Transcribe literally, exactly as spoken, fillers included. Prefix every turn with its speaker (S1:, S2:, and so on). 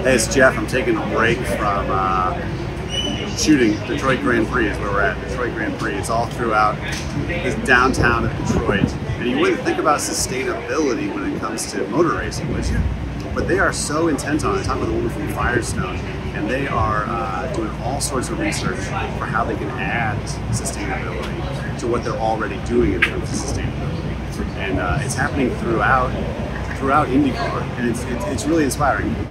S1: Hey, it's Jeff. I'm taking a break from uh, shooting Detroit Grand Prix is where we're at. Detroit Grand Prix. It's all throughout this downtown of Detroit. And you wouldn't think about sustainability when it comes to motor racing, would you? But they are so intent on it. I talked with a woman from Firestone, and they are uh, doing all sorts of research for how they can add sustainability to what they're already doing in terms of sustainability. And uh, it's happening throughout throughout IndyCar, and it's, it's, it's really inspiring.